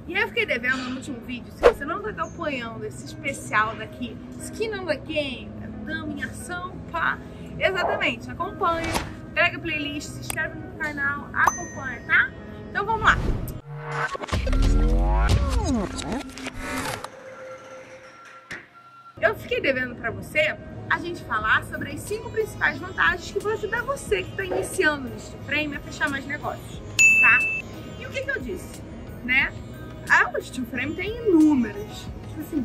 E aí eu fiquei devendo no último vídeo, se você não tá acompanhando esse especial daqui, Skin on the Game, Dama em Ação, pá, exatamente, acompanha, pega a playlist, se inscreve no canal, acompanha, tá? Então vamos lá! Eu fiquei devendo pra você a gente falar sobre as 5 principais vantagens que vão ajudar você que está iniciando no Steel Frame a fechar mais negócios, tá? E o que eu disse, né? O Steel Frame tem inúmeras, tipo assim,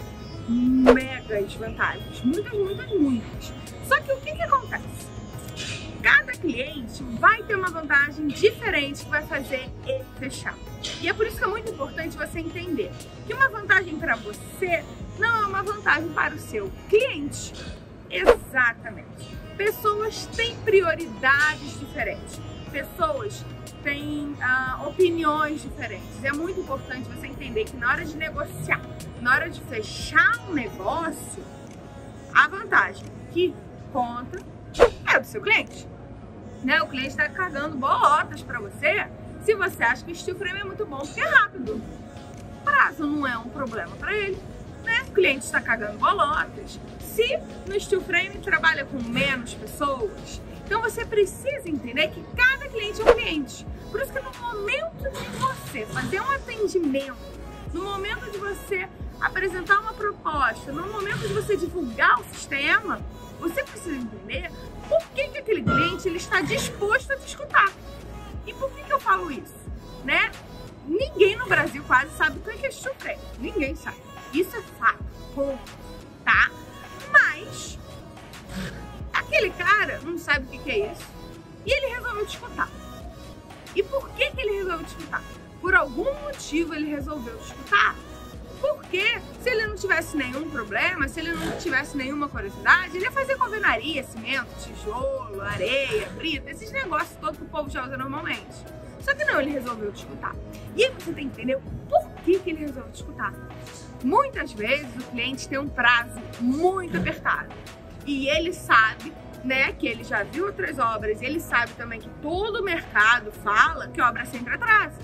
megas vantagens, muitas. Só que o que acontece? Cada cliente vai ter uma vantagem diferente que vai fazer ele fechar. E é por isso que é muito importante você entender que uma vantagem para você não é uma vantagem para o seu cliente. Exatamente. Pessoas têm prioridades diferentes. Pessoas têm opiniões diferentes. É muito importante você entender que na hora de negociar, na hora de fechar um negócio, a vantagem que conta é do seu cliente. Né? O cliente está cagando bolotas para você se você acha que o Steel Frame é muito bom porque é rápido. Prazo não é um problema para ele, né? O cliente está cagando bolotas se no Steel Frame trabalha com menos pessoas. Então você precisa entender que cada cliente é um cliente. Por isso que no momento de você fazer um atendimento, no momento de você apresentar uma proposta, no momento de você divulgar o sistema, você precisa entender por que aquele cliente ele está disposto a te escutar. E por que eu falo isso? Né? Ninguém no Brasil quase sabe o que é Steel Frame. Ninguém sabe. Isso é fato. Tá? Mas aquele cara não sabe o que é isso e ele resolveu te escutar. E por que ele resolveu te escutar? Por algum motivo ele resolveu te escutar. Porque se ele não tivesse nenhum problema, se ele não tivesse nenhuma curiosidade, ele ia fazer com alvenaria, cimento, tijolo, areia, brita, esses negócios todos que o povo já usa normalmente. Só que não, ele resolveu te escutar. E aí você tem que entender por que ele resolveu te escutar. Muitas vezes o cliente tem um prazo muito apertado e ele sabe, né, que ele já viu outras obras e ele sabe também que todo o mercado fala que a obra sempre atrasa.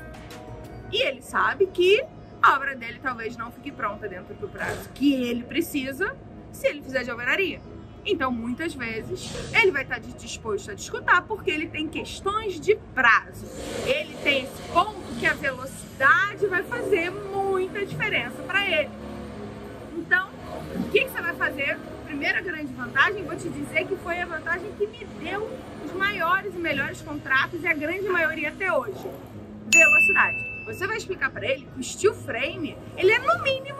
E ele sabe que a obra dele talvez não fique pronta dentro do prazo que ele precisa se ele fizer de alvenaria. Então, muitas vezes, ele vai estar disposto a te escutar porque ele tem questões de prazo. Ele tem esse ponto que a velocidade vai fazer muita diferença para ele. Então, o que você vai fazer? Primeira grande vantagem, vou te dizer que foi a vantagem que me deu os maiores e melhores contratos e a grande maioria até hoje. Velocidade. Você vai explicar para ele que o Steel Frame, ele é no mínimo,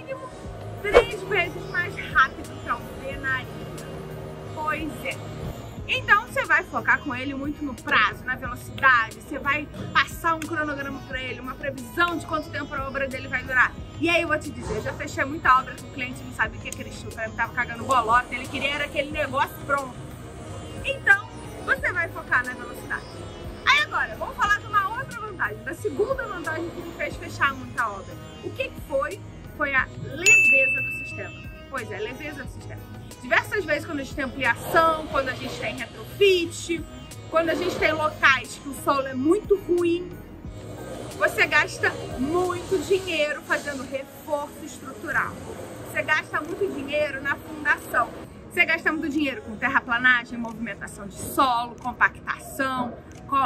3 vezes mais rápido que a alvenaria. Pois é. Então você vai focar com ele muito no prazo, na velocidade, você vai passar um cronograma para ele, uma previsão de quanto tempo a obra dele vai durar. E aí eu vou te dizer, eu já fechei muita obra que o cliente não sabia o que aquele Steel Frame estava cagando bolota, ele queria era aquele negócio pronto. Então você vai focar na velocidade. Aí agora, vamos falar de uma outra vantagem, da segunda vantagem que me fez fechar muita obra. O que foi? Foi a leveza do sistema. Pois é, leveza do sistema. Diversas vezes quando a gente tem ampliação, quando a gente tem retrofit, quando a gente tem locais que o solo é muito ruim, você gasta muito dinheiro fazendo reforço estrutural. Você gasta muito dinheiro na fundação. Você gasta muito dinheiro com terraplanagem, movimentação de solo, compactação,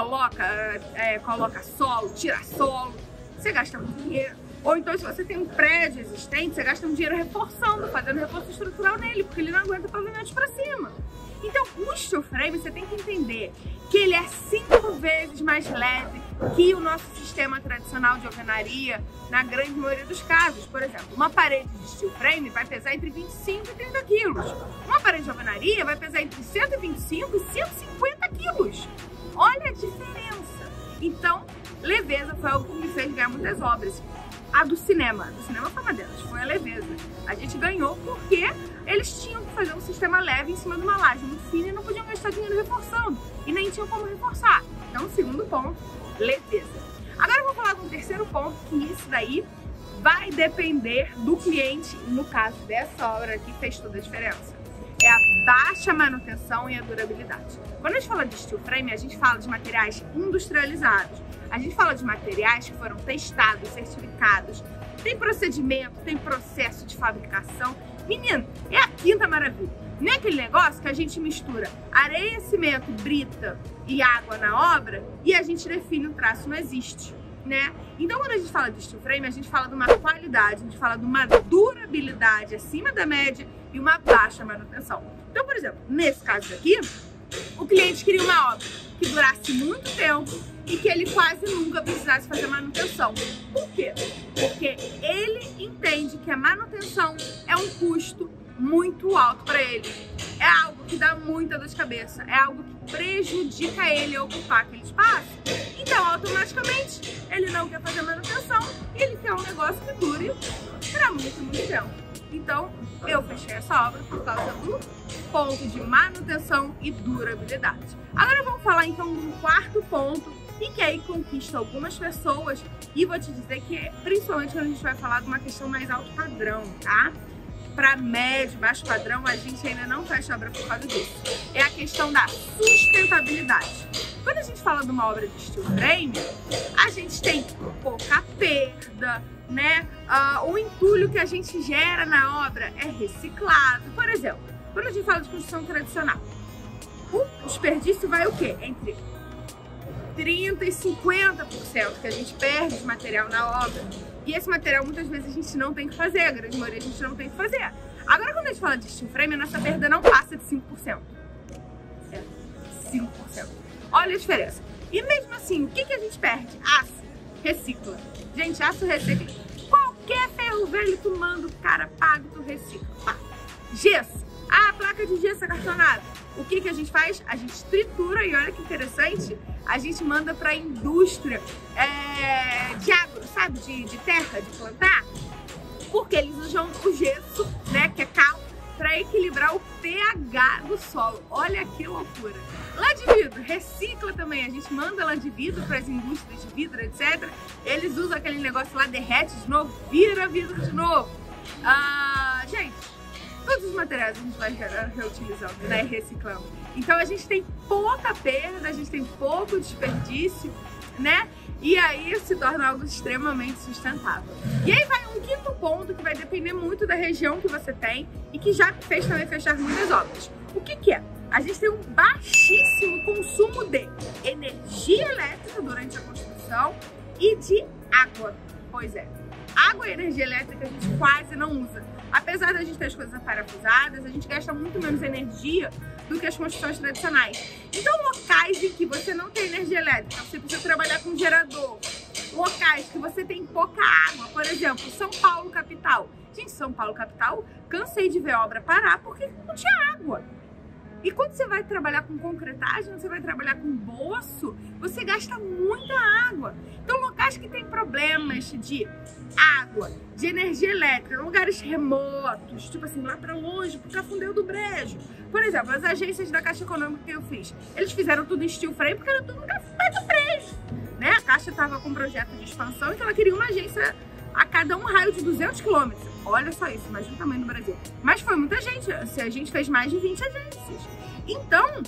coloca solo, tira solo. Você gasta muito dinheiro. Ou então, se você tem um prédio existente, você gasta muito dinheiro reforçando, fazendo reforço estrutural nele, porque ele não aguenta pavimentos para cima. Então, o Steel Frame, você tem que entender que ele é 5 vezes mais leve que o nosso sistema tradicional de alvenaria, na grande maioria dos casos. Por exemplo, uma parede de Steel Frame vai pesar entre 25 e 30 quilos. Uma parede de alvenaria vai pesar entre 125 e 150 quilos. Olha a diferença. Então, leveza foi algo que me fez ganhar muitas obras. A do cinema foi uma delas, foi a leveza. A gente ganhou porque eles tinham que fazer um sistema leve em cima de uma laje muito fina e não podiam gastar dinheiro reforçando. E nem tinham como reforçar. Então, segundo ponto, leveza. Agora eu vou falar de um terceiro ponto, que isso daí vai depender do cliente. No caso dessa obra aqui, fez toda a diferença. é a baixa manutenção e a durabilidade. Quando a gente fala de steel frame, a gente fala de materiais industrializados. A gente fala de materiais que foram testados, certificados, tem procedimento, tem processo de fabricação. Menino, é a quinta maravilha. Nem aquele negócio que a gente mistura areia, cimento, brita e água na obra e a gente define um traço, não existe, né? Então, quando a gente fala de steel frame, a gente fala de uma qualidade, a gente fala de uma durabilidade acima da média e uma baixa manutenção. Então, por exemplo, nesse caso aqui, o cliente queria uma obra que durasse muito tempo e que ele quase nunca precisasse fazer manutenção. Por quê? Porque ele entende que a manutenção é um custo muito alto para ele. É algo que dá muita dor de cabeça, é algo que prejudica ele a ocupar aquele espaço. Então, automaticamente, ele não quer fazer manutenção e ele quer um negócio que dure para muito tempo. Então, eu fechei essa obra por causa do ponto de manutenção e durabilidade. Agora vamos falar então de um quarto ponto e que aí conquista algumas pessoas e vou te dizer que principalmente quando a gente vai falar de uma questão mais alto padrão, tá? Para médio, baixo padrão, a gente ainda não fecha a obra por causa disso. É a questão da sustentabilidade. Quando a gente fala de uma obra de steel frame, a gente tem pouca perda, né? O entulho que a gente gera na obra é reciclado. Por exemplo, quando a gente fala de construção tradicional, o desperdício vai o quê? Entre 30% e 50% que a gente perde de material na obra. E esse material muitas vezes a gente não tem que fazer, a grande maioria a gente não tem que fazer. Agora, quando a gente fala de steel frame, a nossa perda não passa de 5%. É 5%. Olha a diferença. E mesmo assim, o que a gente perde? Aço, recicla. Gente, aço recicla. Qualquer ferro velho tu manda, o cara paga, tu recicla. Gesso. A placa de gesso acartonada. O que a gente faz? A gente tritura e olha que interessante, a gente manda para a indústria de agro, sabe? De terra, de plantar. Porque eles usam o gesso, né, que é cal, para equilibrar o pH do solo. Olha que loucura. Lã de vidro, recicla também. A gente manda lã de vidro para as indústrias de vidro, etc. Eles usam aquele negócio lá, derrete de novo, vira vidro de novo. Gente, todos os materiais a gente vai reutilizando, né, reciclando. Então a gente tem pouca perda, a gente tem pouco desperdício, né? E aí se torna algo extremamente sustentável. E aí vai um quinto ponto que vai depender muito da região que você tem e que já fez também fechar muitas obras. O que é? A gente tem um baixíssimo consumo de energia elétrica durante a construção e de água. Pois é, água e energia elétrica a gente quase não usa. Apesar da gente ter as coisas parafusadas, a gente gasta muito menos energia do que as construções tradicionais. Então, locais em que você não tem energia elétrica, você precisa trabalhar com gerador. Locais que você tem pouca água, por exemplo, São Paulo capital. Gente, São Paulo capital, cansei de ver obra parar porque não tinha água. E quando você vai trabalhar com concretagem, você vai trabalhar com bolso, você gasta muita água. Então, locais que tem problemas de água, de energia elétrica, lugares remotos, tipo assim, lá pra longe, pro Cafundeu do Brejo. Por exemplo, as agências da Caixa Econômica que eu fiz, eles fizeram tudo em steel frame porque era tudo no Cafundeu do Brejo, né? A Caixa tava com um projeto de expansão, então ela queria uma agência a cada um raio de 200 quilômetros. Olha só isso, imagina o tamanho do Brasil. Mas foi muita gente, a gente fez mais de 20 agências. Então,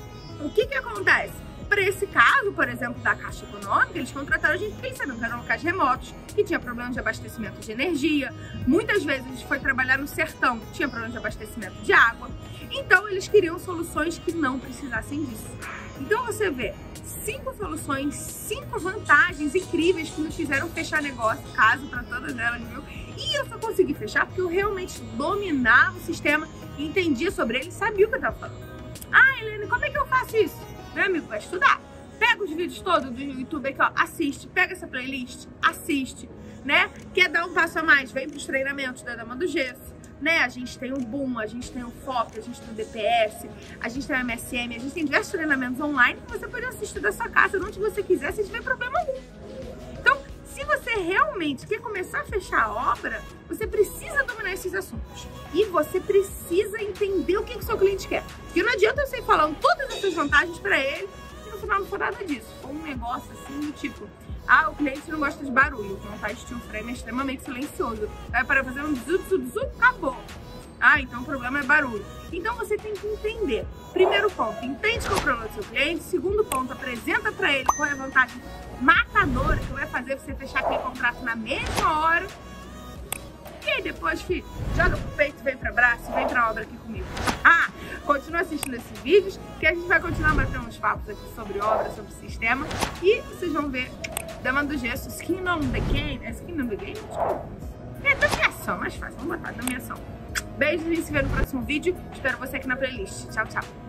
o que acontece? Para esse caso, por exemplo, da Caixa Econômica, eles contrataram a gente porque eles sabiam que eram locais remotos, que tinha problema de abastecimento de energia. Muitas vezes a gente foi trabalhar no sertão, tinha problema de abastecimento de água. Então, eles queriam soluções que não precisassem disso. Então, você vê 5 soluções, 5 vantagens incríveis que me fizeram fechar negócio, caso para todas elas, viu? E eu só consegui fechar porque eu realmente dominava o sistema, entendia sobre ele e sabia o que eu estava falando. Ah, Helene, como é que eu faço isso? Meu amigo, vai estudar. Pega os vídeos todos do YouTube aqui, ó, assiste. Pega essa playlist, assiste, né? Quer dar um passo a mais? Vem pros treinamentos da Dama do Gesso, né? A gente tem o Boom, a gente tem o FOP, a gente tem o DPS, a gente tem o MSM, a gente tem diversos treinamentos online que você pode assistir da sua casa, de onde você quiser, sem tiver problema algum. Então, se você realmente quer começar a fechar a obra, você precisa dominar esses assuntos. E você precisa entender o que o seu cliente quer. Porque não adianta eu sair falando todas essas vantagens para ele e no final não for nada disso. For um negócio assim do tipo, Ah, o cliente não gosta de barulho. O Montage Steel Frame é extremamente silencioso. Vai para fazer um zup, acabou. Ah, então o problema é barulho. Então você tem que entender. Primeiro ponto, entende qual é o problema do seu cliente. Segundo ponto, apresenta para ele qual é a vantagem matadora que vai fazer você fechar aquele contrato na mesma hora. E aí depois, filho, joga pro peito, vem pra braço, vem pra obra aqui comigo. Ah, continua assistindo esses vídeos, que a gente vai continuar batendo uns papos aqui sobre obra, sobre sistema. E vocês vão ver Dama do Gesso, Skin on the Game. É Skin on the Game? Desculpa. É dominação, mais fácil. Vamos botar dominação. Beijos e se vê no próximo vídeo. Espero você aqui na playlist. Tchau, tchau.